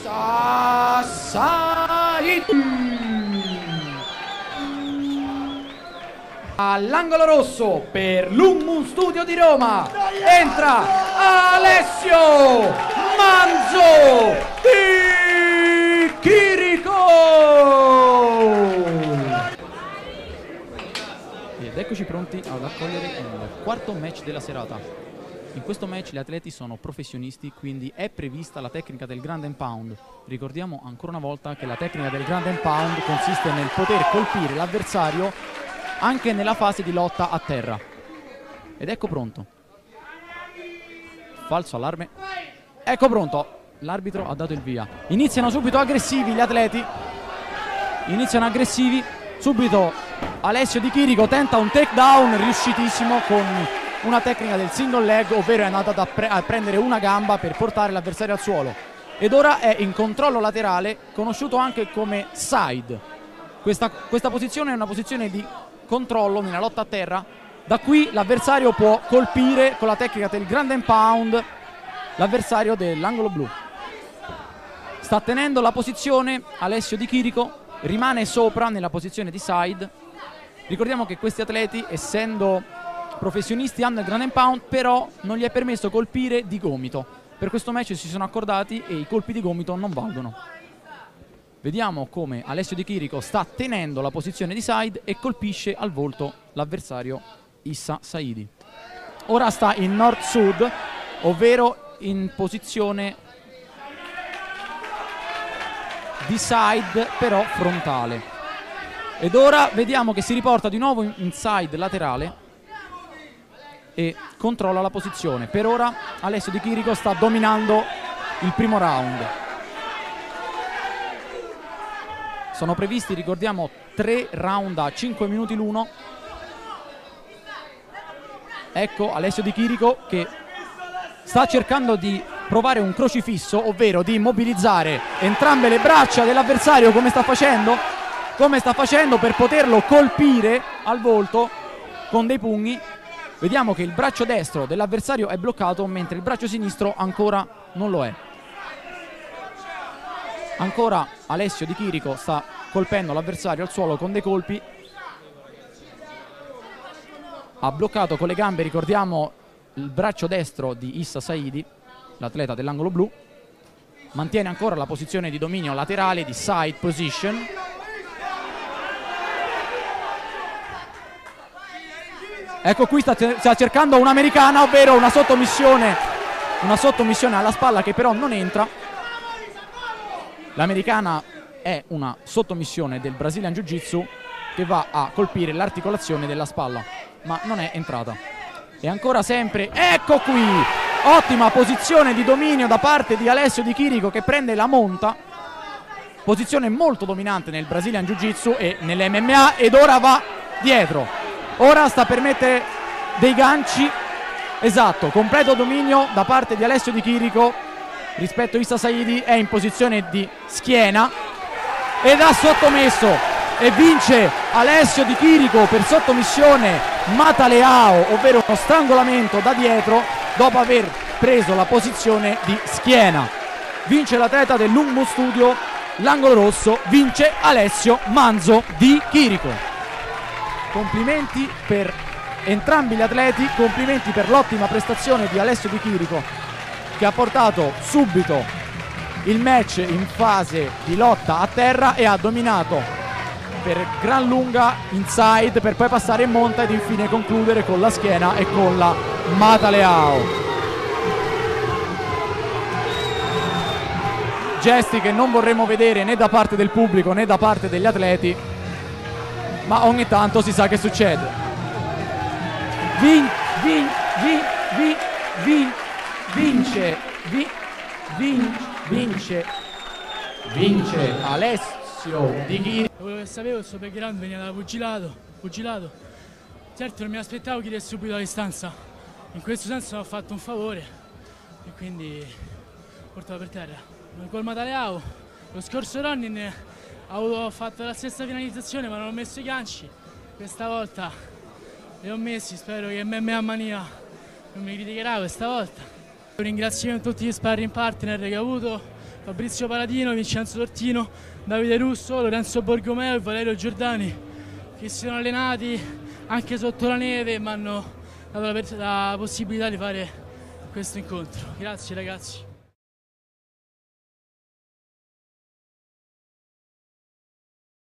Issa Saidi. All'angolo rosso per l'Ummum Studio di Roma entra Alessio Manzo di Chirico. Ed eccoci pronti ad accogliere il quarto match della serata. In questo match gli atleti sono professionisti, quindi è prevista la tecnica del Ground and Pound. Ricordiamo ancora una volta che la tecnica del Ground and Pound consiste nel poter colpire l'avversario anche nella fase di lotta a terra. Ed ecco pronto. Falso allarme. Ecco pronto. L'arbitro ha dato il via. Iniziano subito aggressivi gli atleti. Iniziano aggressivi. Subito Alessio Di Chirico tenta un takedown riuscitissimo con una tecnica del single leg, ovvero è andata a prendere una gamba per portare l'avversario al suolo. Ed ora è in controllo laterale, conosciuto anche come side. Questa posizione è una posizione di controllo nella lotta a terra. Da qui l'avversario può colpire con la tecnica del Ground and Pound l'avversario dell'angolo blu. Sta tenendo la posizione Alessio Di Chirico, rimane sopra nella posizione di side. Ricordiamo che questi atleti, essendo professionisti, hanno il Ground and Pound, però non gli è permesso colpire di gomito. Per questo match si sono accordati e i colpi di gomito non valgono. Vediamo come Alessio Di Chirico sta tenendo la posizione di side e colpisce al volto l'avversario Issa Saidi. Ora sta in nord-sud, ovvero in posizione di side però frontale. Ed ora vediamo che si riporta di nuovo in side laterale e controlla la posizione. Per ora Alessio Di Chirico sta dominando il primo round. Sono previsti, ricordiamo, 3 round a 5 minuti l'uno. Ecco Alessio Di Chirico che sta cercando di provare un crocifisso, ovvero di immobilizzare entrambe le braccia dell'avversario come sta facendo per poterlo colpire al volto con dei pugni. Vediamo che il braccio destro dell'avversario è bloccato mentre il braccio sinistro ancora non lo è. Ancora Alessio Di Chirico sta colpendo l'avversario al suolo con dei colpi. Ha bloccato con le gambe, ricordiamo, il braccio destro di Issa Saidi, l'atleta dell'angolo blu. Mantiene ancora la posizione di dominio laterale, di side position. Ecco qui sta cercando un'americana, ovvero una sottomissione alla spalla che però non entra. L'americana è una sottomissione del Brazilian Jiu-Jitsu che va a colpire l'articolazione della spalla, ma non è entrata. E ancora sempre, ecco qui, ottima posizione di dominio da parte di Alessio Di Chirico che prende la monta, posizione molto dominante nel Brazilian Jiu-Jitsu e nell'MMA, ed ora va dietro, ora sta per mettere dei ganci. Esatto, completo dominio da parte di Alessio Di Chirico rispetto a Issa Saidi. È in posizione di schiena ed ha sottomesso e vince Alessio Di Chirico per sottomissione Mataleao, ovvero uno strangolamento da dietro dopo aver preso la posizione di schiena. Vince l'atleta dell'Ummum Studio, l'angolo rosso, vince Alessio Manzo Di Chirico. Complimenti per entrambi gli atleti, complimenti per l'ottima prestazione di Alessio Di Chirico, che ha portato subito il match in fase di lotta a terra e ha dominato per gran lunga inside per poi passare in monta ed infine concludere con la schiena e con la Mataleao. Gesti che non vorremmo vedere né da parte del pubblico né da parte degli atleti, ma ogni tanto si sa che succede. Vince Alessio Di Chirico. Quello che sapevo, il suo background veniva da pugilato. Certo non mi aspettavo chi è subito a distanza, in questo senso ho fatto un favore e quindi portato per terra. Col Mataleao, lo scorso running ho fatto la stessa finalizzazione ma non ho messo i ganci, questa volta li ho messi, spero che MMA Mania non mi criticherà questa volta. Un ringraziamento a tutti gli sparring partner che ho avuto, Fabrizio Paladino, Vincenzo Tortino, Davide Russo, Lorenzo Borgomeo e Valerio Giordani, che si sono allenati anche sotto la neve e mi hanno dato la possibilità di fare questo incontro. Grazie ragazzi.